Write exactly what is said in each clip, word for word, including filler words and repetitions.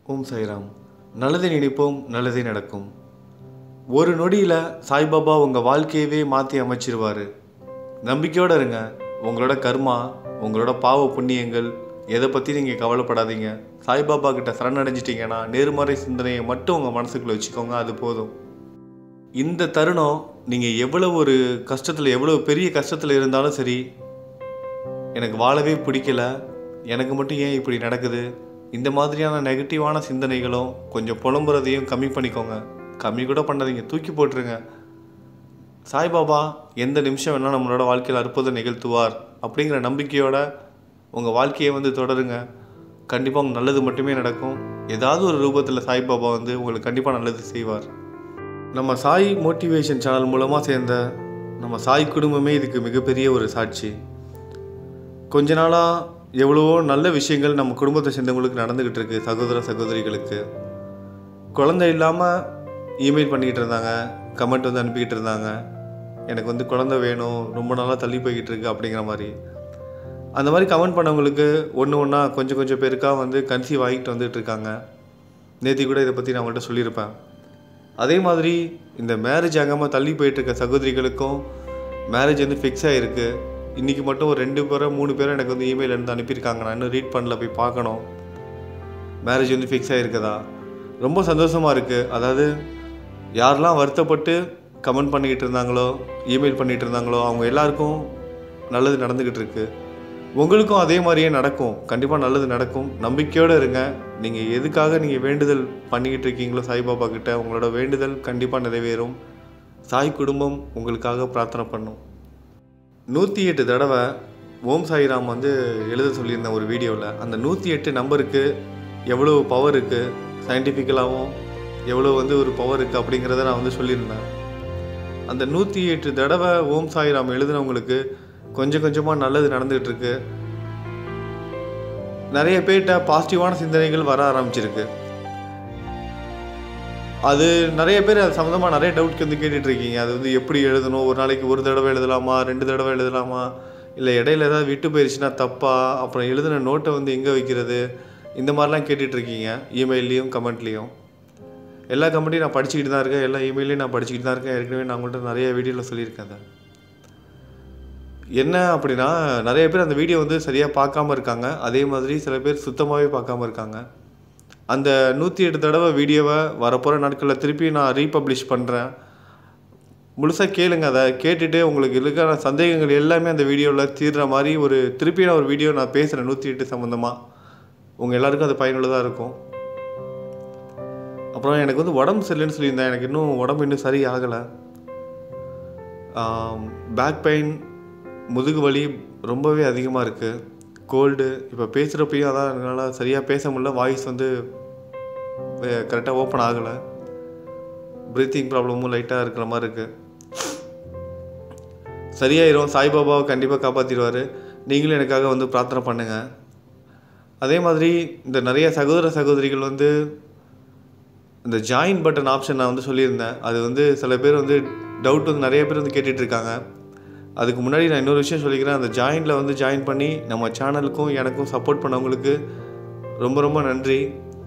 ஓம் சாய்ராம். நல்லதை நினைப்போம், நல்லதே நடக்கும். ஒரு நொடியில் சாய்பாபா உங்கள் வாழ்க்கையவே மாற்றி அமைச்சிருவார். நம்பிக்கையோடு இருங்க. உங்களோட கர்மா, உங்களோட பாவ புண்ணியங்கள் எதை பற்றி நீங்கள் கவலைப்படாதீங்க. சாய்பாபா கிட்ட சரணடைஞ்சிட்டிங்கன்னா நேர்மறை சிந்தனையை மட்டும் உங்கள் மனசுக்குள்ளே வச்சுக்கோங்க, அது போதும். இந்த தருணம் நீங்கள் எவ்வளோ ஒரு கஷ்டத்தில், எவ்வளோ பெரிய கஷ்டத்தில் இருந்தாலும் சரி, எனக்கு வாழவே பிடிக்கல, எனக்கு மட்டும் ஏன் இப்படி நடக்குது, இந்த மாதிரியான நெகட்டிவான சிந்தனைகளும் கொஞ்சம் புலம்புறதையும் கம்மி பண்ணிக்கோங்க. கம்மி கூட பண்ணாதீங்க, தூக்கி போட்டுருங்க. சாய்பாபா எந்த நிமிஷம் வேணால் நம்மளோட வாழ்க்கையில் அற்புதம் நிகழ்த்துவார் அப்படிங்கிற நம்பிக்கையோட உங்கள் வாழ்க்கையை வந்து தொடருங்க. கண்டிப்பாக உங்களுக்கு நல்லது மட்டுமே நடக்கும். ஏதாவது ஒரு ரூபத்தில் சாய்பாபா வந்து உங்களுக்கு கண்டிப்பாக நல்லது செய்வார். நம்ம சாய் மோட்டிவேஷன் சேனல் மூலமாக சேர்ந்த நம்ம சாய் குடும்பமே இதுக்கு மிகப்பெரிய ஒரு சாட்சி. கொஞ்ச நாளாக எவ்வளவோ நல்ல விஷயங்கள் நம்ம குடும்பத்தை சேர்ந்தவங்களுக்கு நடந்துக்கிட்டு இருக்குது. சகோதர சகோதரிகளுக்கு குழந்தை இல்லாமல் இமெயில் பண்ணிக்கிட்டு இருந்தாங்க, கமெண்ட் வந்து அனுப்பிக்கிட்டு இருந்தாங்க, எனக்கு வந்து குழந்தை வேணும், ரொம்ப நாளாக தள்ளி போய்கிட்டு இருக்கு அப்படிங்கிற மாதிரி. அந்த மாதிரி கமெண்ட் பண்ணவங்களுக்கு ஒன்று ஒன்றா கொஞ்சம் கொஞ்சம் பேருக்காக வந்து கன்சீவ் ஆகிட்டு வந்துட்டு இருக்காங்க. நேற்று கூட இதை பற்றி நான் அவங்கள்ட்ட சொல்லியிருப்பேன். அதே மாதிரி இந்த மேரேஜ் ஆகாமல் தள்ளி போயிட்டுருக்க சகோதரிகளுக்கும் மேரேஜ் வந்து ஃபிக்ஸ் ஆகிருக்கு. இன்றைக்கி மட்டும் ஒரு ரெண்டு பேரோ மூணு பேரும் எனக்கு வந்து இமெயில் இருந்து அனுப்பியிருக்காங்க. நான் இன்னும் ரீட் பண்ணல, போய் பார்க்கணும். மேரேஜ் வந்து ஃபிக்ஸ் ஆகிருக்குதா, ரொம்ப சந்தோஷமாக இருக்குது. அதாவது யாரெல்லாம் வருத்தப்பட்டு கமெண்ட் பண்ணிக்கிட்டு இருந்தாங்களோ, இமெயில் பண்ணிகிட்டு இருந்தாங்களோ, அவங்க எல்லாருக்கும் நல்லது நடந்துக்கிட்டு இருக்கு. உங்களுக்கும் அதே மாதிரியே நடக்கும், கண்டிப்பாக நல்லது நடக்கும். நம்பிக்கையோடு இருங்க. நீங்கள் எதுக்காக நீங்கள் வேண்டுதல் பண்ணிக்கிட்டு இருக்கீங்களோ சாய்பாபா கிட்ட, உங்களோட வேண்டுதல் கண்டிப்பாக நிறைவேறும். சாய் குடும்பம் உங்களுக்காக பிரார்த்தனை பண்ணும். நூற்றி எட்டு தடவை ஓம் சாய்ராம் வந்து எழுத சொல்லியிருந்தேன் ஒரு வீடியோவில். அந்த நூற்றி எட்டு நம்பருக்கு எவ்வளோ பவர் இருக்குது, சயின்டிஃபிக்கலாகவும் எவ்வளோ வந்து ஒரு பவர் இருக்குது அப்படிங்கிறத நான் வந்து சொல்லியிருந்தேன். அந்த நூற்றி எட்டு தடவை ஓம் சாய்ராம் எழுதுனவங்களுக்கு கொஞ்சம் கொஞ்சமாக நல்லது நடந்துகிட்ருக்கு. நிறைய பேர்கிட்ட பாசிட்டிவான சிந்தனைகள் வர ஆரம்பிச்சிருக்கு. அது நிறைய பேர் அது சம்மந்தமாக நிறைய டவுட்க்கு வந்து கேட்டுட்ருக்கீங்க. அது வந்து எப்படி எழுதணும், ஒரு நாளைக்கு ஒரு தடவை எழுதலாமா, ரெண்டு தடவை எழுதலாமா, இல்லை இடையில ஏதாவது விட்டு போயிடுச்சுன்னா தப்பா, அப்புறம் எழுதின நோட்டை வந்து எங்கே வைக்கிறது, இந்த மாதிரிலாம் கேட்டுட்ருக்கீங்க. இமெயிலையும் கமெண்ட்லேயும் எல்லா கமெண்ட்டையும் நான் படிச்சுக்கிட்டு தான் இருக்கேன், எல்லா இமெயிலையும் நான் படிச்சுக்கிட்டு தான் இருக்கேன். ஏற்கனவே நான் உங்கள்கிட்ட நிறைய வீடியோவில் சொல்லியிருக்கேன். அதை என்ன அப்படின்னா, நிறைய பேர் அந்த வீடியோ வந்து சரியாக பார்க்காம இருக்காங்க. அதே மாதிரி சில பேர் சுத்தமாகவே பார்க்காம இருக்காங்க. அந்த நூற்றி எட்டு தடவை வீடியோவை வரப்போகிற நாட்களில் திருப்பி நான் ரீபப்ளிஷ் பண்ணுறேன். முழுசாக கேளுங்க. அதை கேட்டுட்டு உங்களுக்கு இருக்கிற சந்தேகங்கள் எல்லாமே அந்த வீடியோவில் தீர்ற மாதிரி ஒரு திருப்பி நான் ஒரு வீடியோ நான் பேசுகிறேன் நூற்றி எட்டு சம்மந்தமாக. உங்கள் எல்லாருக்கும் அது பயனுள்ளதாக இருக்கும். அப்புறம் எனக்கு வந்து உடம்பு சரியில்லைன்னு சொல்லியிருந்தேன். எனக்கு இன்னும் உடம்பு இன்னும் சரி ஆகலை. பேக் பெயின், முதுகு வலி ரொம்பவே அதிகமாக இருக்குது. கோல்டு, இப்போ பேசுகிறப்பையும் அதான் என்னால் சரியாக பேச முடியல. வாய்ஸ் வந்து கரெக்டாக ஓப்பன் ஆகலை. ப்ரீத்திங் ப்ராப்ளமும் லைட்டாக இருக்கிற மாதிரி இருக்குது. சரியாயிரும். சாய்பாபாவை கண்டிப்பாக காப்பாற்றிடுவார். நீங்களும் எனக்காக வந்து பிரார்த்தனை பண்ணுங்கள். அதே மாதிரி இந்த நிறைய சகோதர சகோதரிகள் வந்து இந்த ஜாயின் பட்டன் ஆப்ஷன் நான் வந்து சொல்லியிருந்தேன். அது வந்து சில பேர் வந்து டவுட் வந்து நிறைய பேர் வந்து கேட்டுட்ருக்காங்க. அதுக்கு முன்னாடி நான் இன்னொரு விஷயம் சொல்லிக்கிறேன். அந்த ஜாயினில் வந்து ஜாயின் பண்ணி நம்ம சேனலுக்கும் எனக்கும் சப்போர்ட் பண்ணவங்களுக்கு ரொம்ப ரொம்ப நன்றி.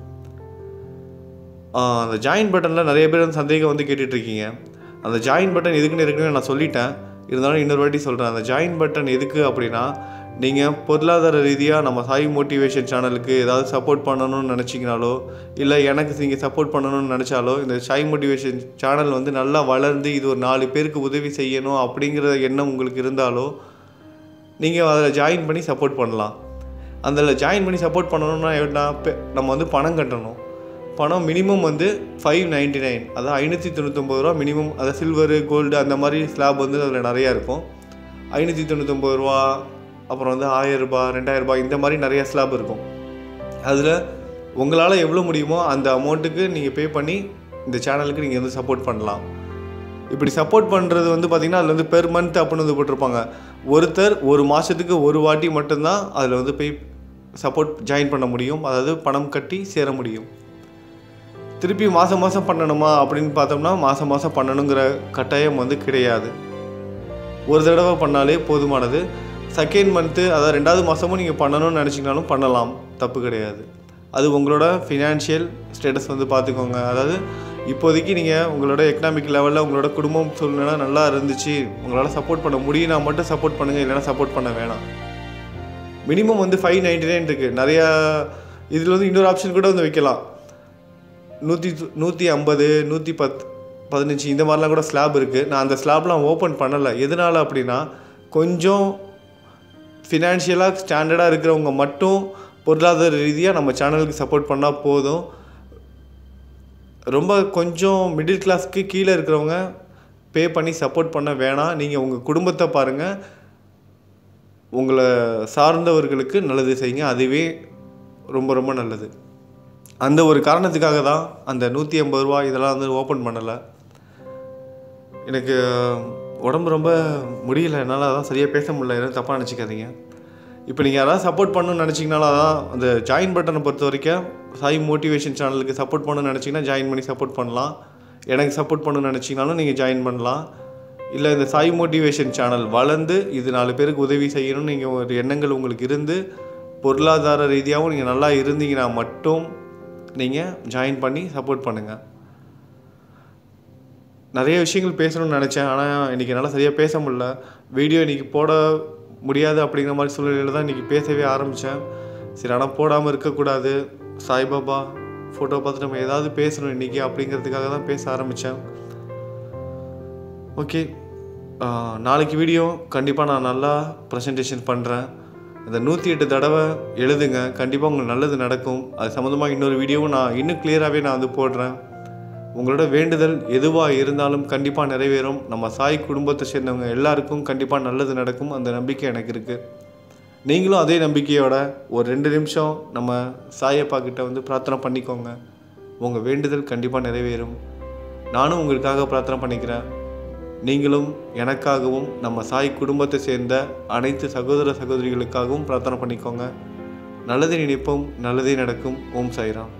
அந்த ஜாயின் பட்டனில் நிறைய பேர் வந்து சந்தேகம் வந்து கேட்டுட்ருக்கீங்க. அந்த ஜாயின் பட்டன் எதுக்குன்னு இருக்குன்னு நான் சொல்லிட்டேன். இருந்தாலும் இன்னொரு வாட்டி சொல்கிறேன். அந்த ஜாயின் பட்டன் எதுக்கு அப்படின்னா, நீங்கள் பொருளாதார ரீதியாக நம்ம சாய் மோட்டிவேஷன் சேனலுக்கு ஏதாவது சப்போர்ட் பண்ணணும்னு நினச்சிங்கனாலோ, இல்லை எனக்கு நீங்கள் சப்போர்ட் பண்ணணும்னு நினச்சாலோ, இந்த சாய் மோட்டிவேஷன் சேனல் வந்து நல்லா வளர்ந்து இது ஒரு நாலு பேருக்கு உதவி செய்யணும் அப்படிங்கிற எண்ணம் உங்களுக்கு இருந்தாலோ, நீங்கள் அதில் ஜாயின் பண்ணி சப்போர்ட் பண்ணலாம். அதில் ஜாயின் பண்ணி சப்போர்ட் பண்ணணும்னா என்ன, நம்ம வந்து பணம் கட்டணும். பணம் மினிமம் வந்து ஃபைவ் நைன்ட்டி நைன் அதாவது ஐநூற்றி தொண்ணூற்றொம்பது ரூபா மினிமம். அதை சில்வரு, கோல்டு அந்த மாதிரி ஸ்லாப் வந்து அதில் நிறையா இருக்கும். ஐநூற்றி தொண்ணூற்றொம்பது ரூபா, அப்புறம் வந்து ஆயிரரூபா, ரெண்டாயிரரூபா, இந்த மாதிரி நிறையா ஸ்லாப் இருக்கும். அதில் உங்களால் எவ்வளோ முடியுமோ அந்த அமௌண்ட்டுக்கு நீங்கள் பே பண்ணி இந்த சேனலுக்கு நீங்கள் வந்து சப்போர்ட் பண்ணலாம். இப்படி சப்போர்ட் பண்ணுறது வந்து பார்த்திங்கன்னா அதில் வந்து பெர் மந்த் அப்படின்னு வந்து போட்டிருப்பாங்க. ஒருத்தர் ஒரு மாதத்துக்கு ஒரு வாட்டி மட்டும்தான் அதில் வந்து போய் சப்போர்ட் ஜாயின் பண்ண முடியும். அதாவது பணம் கட்டி சேர முடியும். திருப்பி மாதம் மாதம் பண்ணணுமா அப்படின்னு பார்த்தோம்னா மாதம் மாதம் பண்ணணுங்கிற கட்டாயம் வந்து கிடையாது. ஒரு தடவை பண்ணாலே போதுமானது. செகண்ட் மந்த்து அதாவது ரெண்டாவது மாதமும் நீங்கள் பண்ணணும்னு நினச்சிங்கனாலும் பண்ணலாம், தப்பு கிடையாது. அது உங்களோட ஃபினான்ஷியல் ஸ்டேட்டஸ் வந்து பார்த்துக்கோங்க. அதாவது இப்போதைக்கு நீங்கள் உங்களோட எக்கனாமிக் லெவலில் உங்களோட குடும்பம் சூழ்நிலை நல்லா இருந்துச்சு, உங்களால் சப்போர்ட் பண்ண முடியும்னா மட்டும் சப்போர்ட் பண்ணுங்கள், இல்லைனா சப்போர்ட் பண்ண வேணாம். மினிமம் வந்து ஃபைவ் நைன்டி நைன் இருக்குது. நிறையா இதில் வந்து இன்னொரு ஆப்ஷன் கூட வந்து வைக்கலாம். நூற்றி நூற்றி ஐம்பது நூற்றி பத் பதினஞ்சு இந்த மாதிரிலாம் கூட ஸ்லாப் இருக்குது. நான் அந்த ஸ்லாப்லாம் ஓப்பன் பண்ணலை. எதனால் அப்படின்னா, கொஞ்சம் ஃபினான்ஷியலாக ஸ்டாண்டர்டாக இருக்கிறவங்க மட்டும் பொருளாதார ரீதியாக நம்ம சேனலுக்கு சப்போர்ட் பண்ணால் போதும். ரொம்ப கொஞ்சம் மிடில் கிளாஸ்க்கு கீழே இருக்கிறவங்க பே பண்ணி சப்போர்ட் பண்ண வேணாம். நீங்கள் உங்கள் குடும்பத்தை பாருங்கள், உங்களை சார்ந்தவர்களுக்கு நல்லது செய்யுங்க. அதுவே ரொம்ப ரொம்ப நல்லது. அந்த ஒரு காரணத்துக்காக தான் அந்த நூற்றி ஐம்பது ரூபா இதெல்லாம் வந்து ஓப்பன் பண்ணலை. எனக்கு உடம்பு ரொம்ப முடியல, என்னால் அதான் சரியாக பேச முடியல, எதுவும் தப்பாக நினச்சிக்காதீங்க. இப்போ நீங்கள் யாராவது சப்போர்ட் பண்ணணும்னு நினச்சிங்கனாலும் அதான் அந்த ஜாயின் பட்டனை பொறுத்த வரைக்கும் சாய் மோட்டிவேஷன் சேனலுக்கு சப்போர்ட் பண்ணணும்னு நினச்சிங்கன்னா ஜாயின் பண்ணி சப்போர்ட் பண்ணலாம். எனக்கு சப்போர்ட் பண்ணணும்னு நினச்சிங்கனாலும் நீங்கள் ஜாயின் பண்ணலாம். இல்லை இந்த சாய் மோட்டிவேஷன் சேனல் வளர்ந்து இது நாலு பேருக்கு உதவி செய்யணும்னு நீங்கள் ஒரு எண்ணங்கள் உங்களுக்கு இருந்து பொருளாதார ரீதியாகவும் நீங்கள் நல்லா இருந்தீங்கன்னா மட்டும் நீங்கள் ஜாயின் பண்ணி சப்போர்ட் பண்ணுங்கள். நிறைய விஷயங்கள் பேசணும்னு நினச்சேன், ஆனால் இன்றைக்கி என்னால் சரியாக பேச முடியல. வீடியோ இன்றைக்கி போட முடியாது அப்படிங்கிற மாதிரி சூழ்நிலையில் தான் இன்றைக்கி பேசவே ஆரம்பித்தேன். சரி, ஆனால் போடாமல் இருக்கக்கூடாது, சாய்பாபா ஃபோட்டோ பார்த்து நம்ம ஏதாவது பேசணும் இன்றைக்கி அப்படிங்கிறதுக்காக தான் பேச ஆரம்பித்தேன். ஓகே, நாளைக்கு வீடியோ கண்டிப்பாக நான் நல்லா ப்ரெசன்டேஷன் பண்ணுறேன். இந்த நூற்றி எட்டு தடவை எழுதுங்க, கண்டிப்பாக உங்களுக்கு நல்லது நடக்கும். அது சம்மந்தமாக இன்னொரு வீடியோவும் நான் இன்னும் கிளியராகவே நான் வந்து போடுறேன். உங்களோட வேண்டுதல் எதுவாக இருந்தாலும் கண்டிப்பாக நிறைவேறும். நம்ம சாய் குடும்பத்தை சேர்ந்தவங்க எல்லாருக்கும் கண்டிப்பாக நல்லது நடக்கும், அந்த நம்பிக்கை எனக்கு இருக்குது. நீங்களும் அதே நம்பிக்கையோட ஒரு ரெண்டு நிமிஷம் நம்ம சாயப்பா கிட்ட வந்து பிரார்த்தனை பண்ணிக்கோங்க. உங்கள் வேண்டுதல் கண்டிப்பாக நிறைவேறும். நானும் உங்களுக்காக பிரார்த்தனை பண்ணிக்கிறேன். நீங்களும் எனக்காகவும் நம்ம சாய் குடும்பத்தை சேர்ந்த அனைத்து சகோதர சகோதரிகளுக்காகவும் பிரார்த்தனை பண்ணிக்கோங்க. நல்லதே நினைப்போம், நல்லதே நடக்கும். ஓம் சாய்ராம்.